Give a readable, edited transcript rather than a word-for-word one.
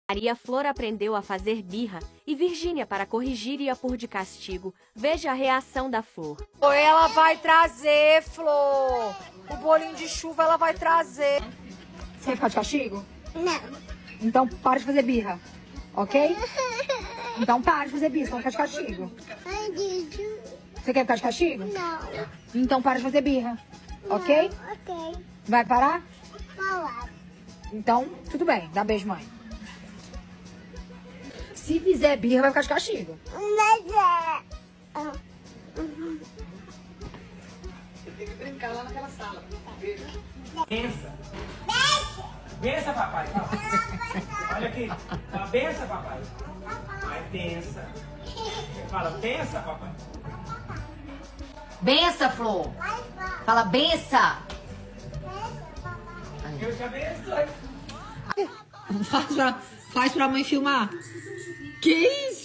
Maria Flor aprendeu a fazer birra e Virgínia, para corrigir, ia pôr de castigo. Veja a reação da Flor. Ela vai trazer, Flor. O bolinho de chuva ela vai trazer. Você quer ficar de castigo? Não. Então para de fazer birra, ok? Então para de fazer birra, senão fica de castigo. Ai, Deus. Você quer ficar de castigo? Não. Então para de fazer birra, ok? Ok. Vai parar? Falar. Então, tudo bem. Dá beijo, mãe. Se fizer birra, vai ficar de castigo. Mas é. Tem que brincar lá naquela sala. Bença. Bença, papai. Fala. Olha aqui. Fala, bença, papai. Vai, bença. Fala, bença, papai. Bença, Flor. Fala, bença. Eu te abençoe. Faz pra mãe filmar. Que isso?